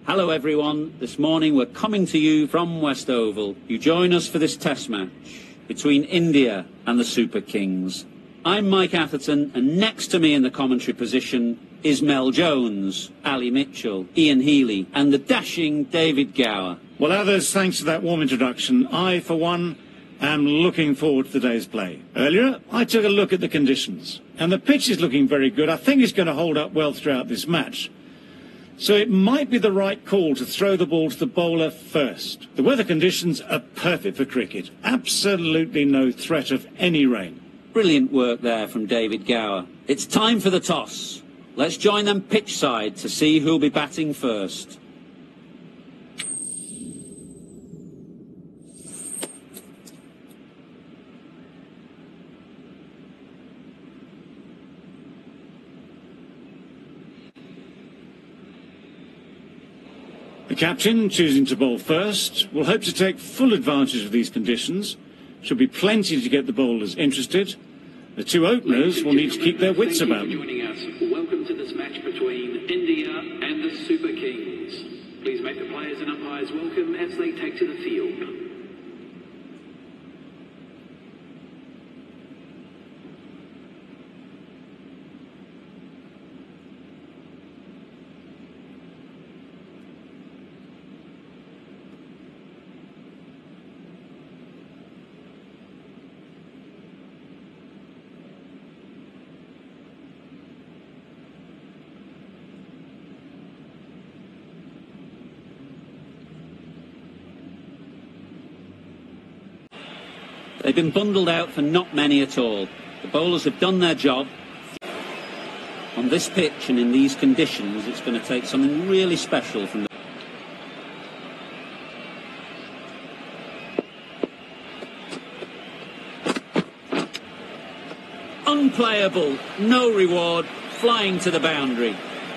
Hello everyone, this morning we're coming to you from Westoval. You join us for this test match between India and the Super Kings. I'm Mike Atherton, and next to me in the commentary position is Mel Jones, Ali Mitchell, Ian Healy and the dashing David Gower. Well, others, thanks for that warm introduction. I, for one, am looking forward to today's play. Earlier, I took a look at the conditions, and the pitch is looking very good. I think it's going to hold up well throughout this match. So it might be the right call to throw the ball to the bowler first. The weather conditions are perfect for cricket. Absolutely no threat of any rain. Brilliant work there from David Gower. It's time for the toss. Let's join them pitch side to see who'll be batting first. The captain, choosing to bowl first, will hope to take full advantage of these conditions. Should be plenty to get the bowlers interested. The two openers will need to keep their wits about them. Joining us. Welcome to this match between India and the Super Kings. Please make the players and umpires welcome as they take to the field. They've been bundled out for not many at all. The bowlers have done their job. On this pitch and in these conditions, it's going to take something really special from the... Unplayable, no reward, flying to the boundary.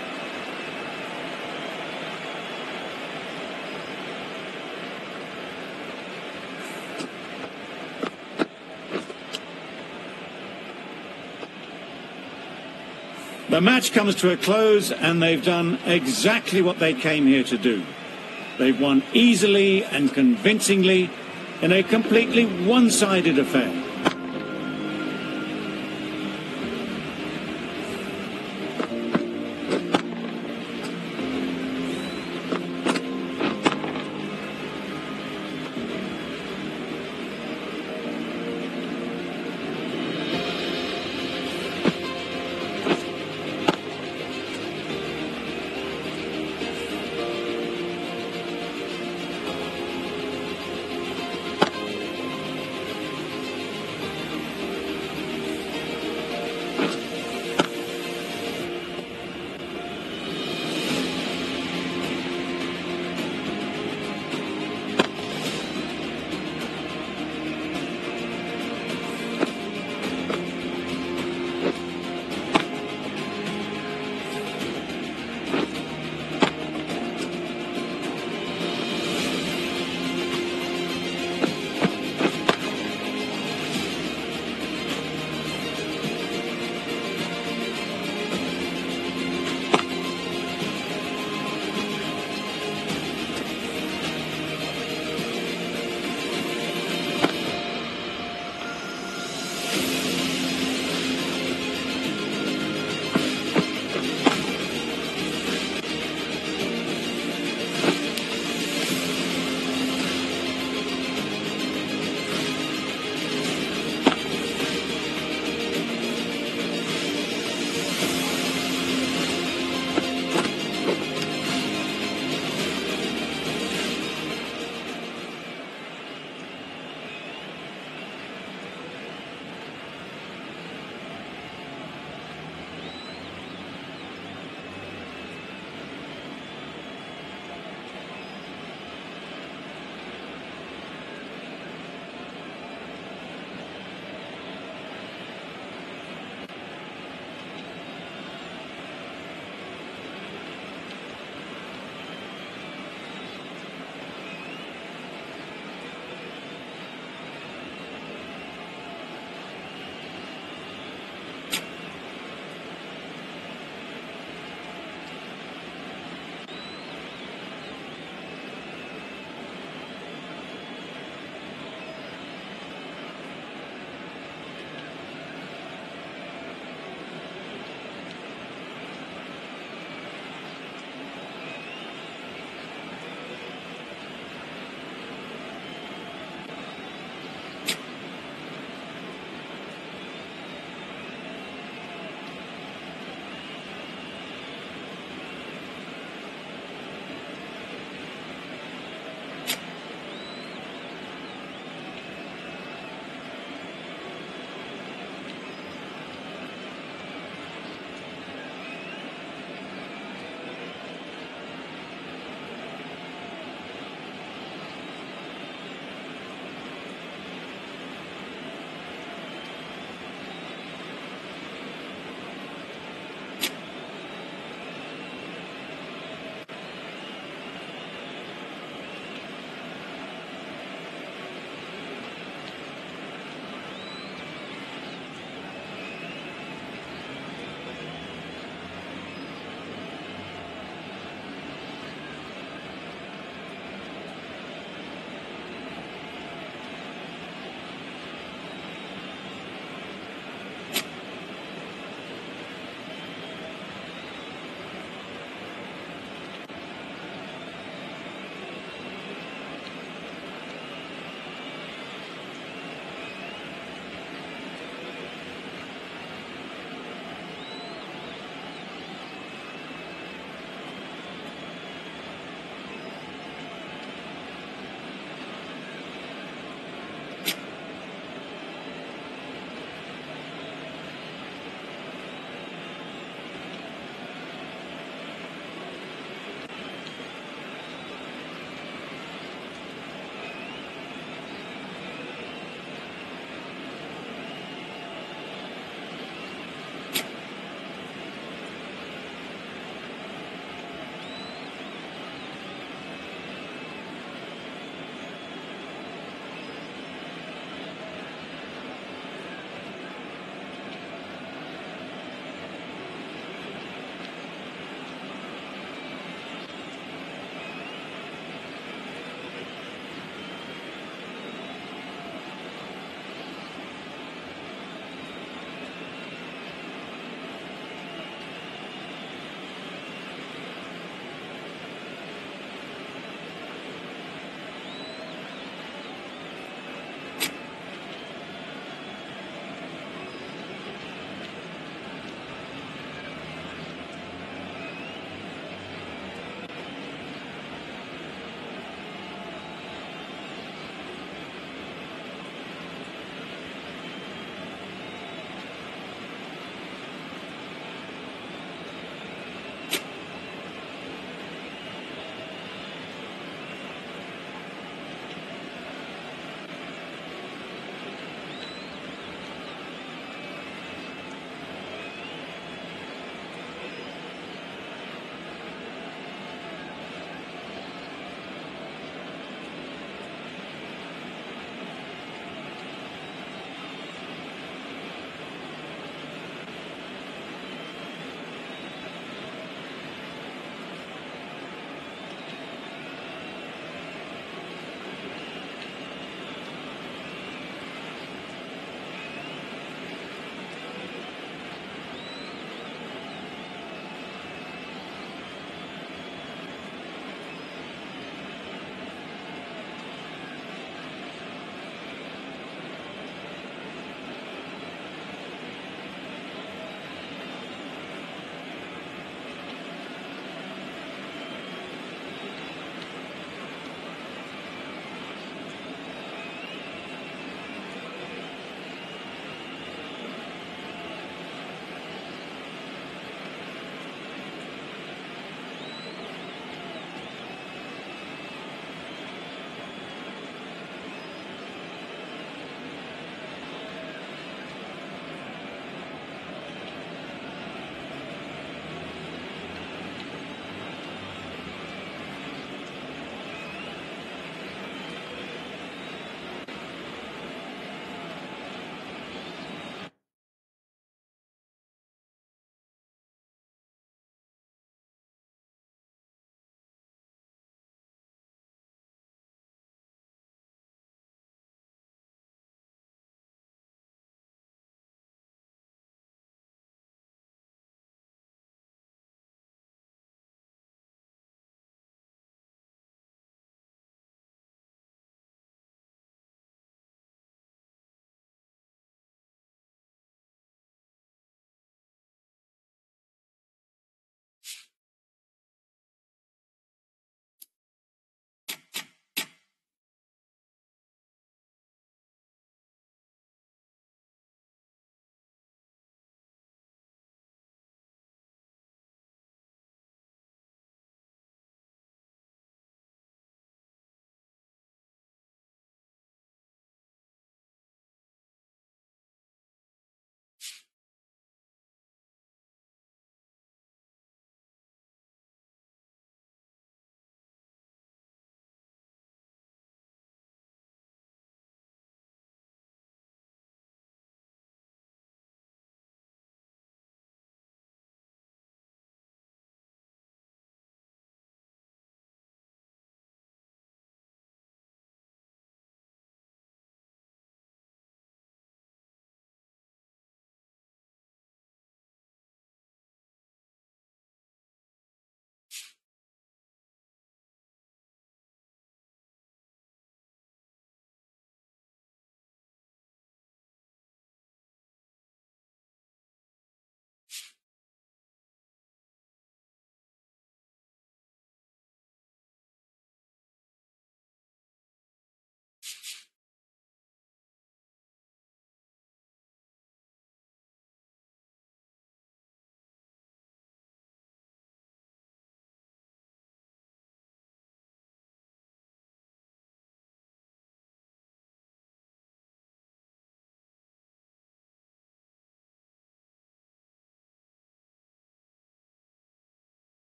The match comes to a close, and they've done exactly what they came here to do. They've won easily and convincingly in a completely one-sided affair.